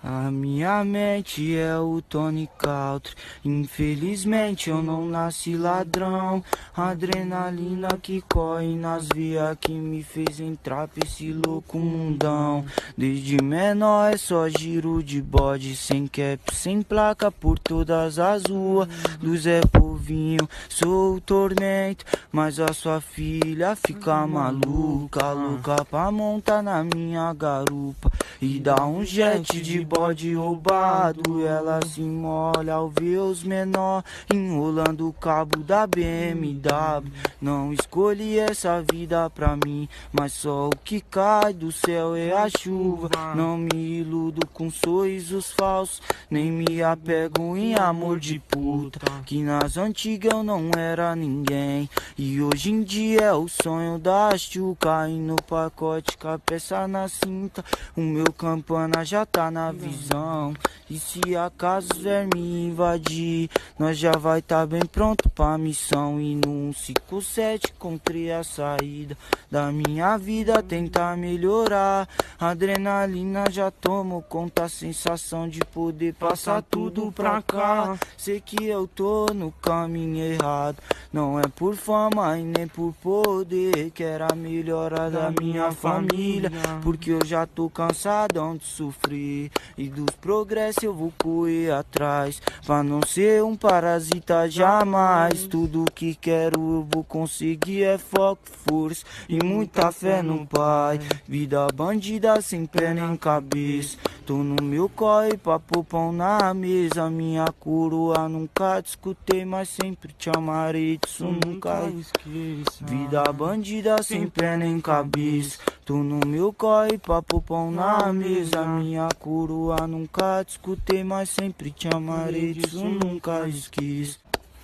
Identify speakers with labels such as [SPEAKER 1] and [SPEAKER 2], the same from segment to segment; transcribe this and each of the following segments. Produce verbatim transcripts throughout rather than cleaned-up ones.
[SPEAKER 1] A minha mente é o Tony Country. Infelizmente eu não nasci ladrão. Adrenalina que corre nas vias que me fez entrar pra esse louco mundão. Desde menor é só giro de bode, sem cap, sem placa por todas as ruas do Zé Povinho. Sou o tormento, mas a sua filha fica maluca, louca pra montar na minha garupa e dá um jet de bode roubado. Ela se molha ao ver os menor enrolando o cabo da B M W. Não escolhi essa vida pra mim, mas só o que cai do céu é a chuva. Não me iludo com sorrisos falsos, nem me apego em amor de puta, que nas antigas eu não era ninguém e hoje em dia é o sonho da chuca. E no pacote com a peça na cinta, o meu campana já tá na visão. E se acaso os vermes invadir, nós já vai tá bem pronto pra missão. E no cento e cinquenta e sete encontrei a saída da minha vida, tentar melhorar. Adrenalina já tomou conta, a sensação de poder passar tudo pra cá. Sei que eu tô no caminho errado, não é por fama e nem por poder. Quero a melhora da minha família, porque eu já tô cansadão de sofrer. E dos progressos eu vou correr atrás, pra não ser um parasita jamais. Tudo que quero eu vou conseguir, é foco, força e muita fé no Pai. Vida bandida sem pé nem cabeça, tô no meu corre pra pôr pão na mesa. Minha coroa nunca discutei, mas sempre te amarei, disso nunca esqueça. Vida bandida sem pé nem cabeça, tô no meu corre pra pôr pão na mesa. Minha coroa nunca discutei, mas sempre te amarei, disso nunca esqueça.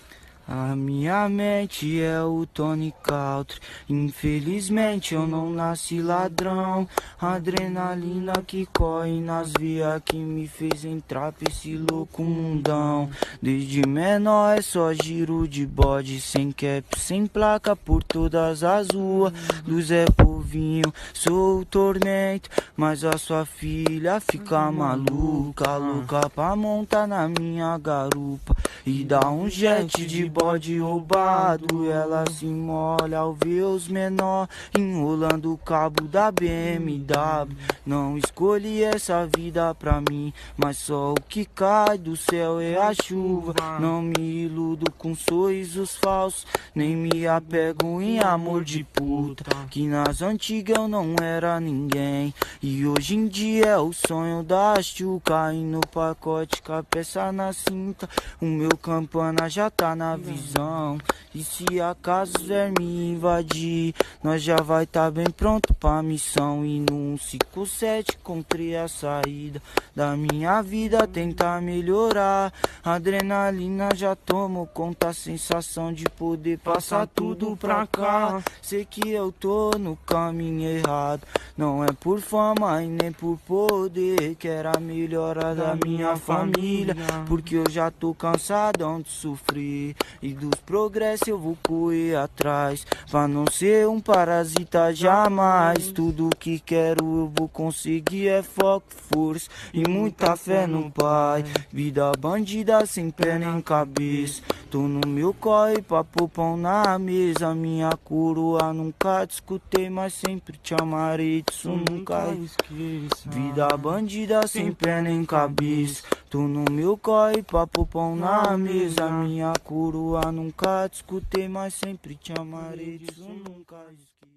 [SPEAKER 1] A minha mente é o Tony Country. Infelizmente eu não nasci ladrão. Adrenalina que corre nas vias que me fez entrar pra esse louco mundão. Desde menor é só giro de bode, sem cap, sem placa por todas as ruas do Zé Povinho. Sou o tormento, mas a sua filha fica maluca, louca pra montar na minha garupa e dá um jet de bode roubado. Ela se molha ao ver os menor enrolando o cabo da B M W. Não escolhi essa vida pra mim, mas só o que cai do céu é a chuva. Não me iludo com sorrisos falsos, nem me apego em amor de puta, que nas antigas eu não era ninguém e hoje em dia é o sonho da chuca. E no pacote com a peça na cinta, o meu campana já tá na visão. E se acaso os vermes invadir, nós já vai tá bem pronto pra missão. E no cento e cinquenta e sete encontrei a saída da minha vida, tentar melhorar. Adrenalina já tomou conta, a sensação de poder passar tudo pra cá. Sei que eu tô no caminho errado, não é por fama e nem por poder. Quero a melhora da minha família, porque eu já tô cansadão de sofrer. E dos progressos eu vou correr atrás, pra não ser um parasita jamais. Tudo que quero eu vou conseguir, é foco, força e muita fé no Pai. Vida bandida sem pé nem cabeça, tô no meu corre pra pôr pão na mesa. Minha coroa nunca discutei, mas sempre te amarei, disso nunca esqueça. Vida bandida sem pé nem cabeça, tô no meu corre pra pôr pão na mesa. Minha coroa nunca discutei, mas sempre te amarei, disso nunca esqueça.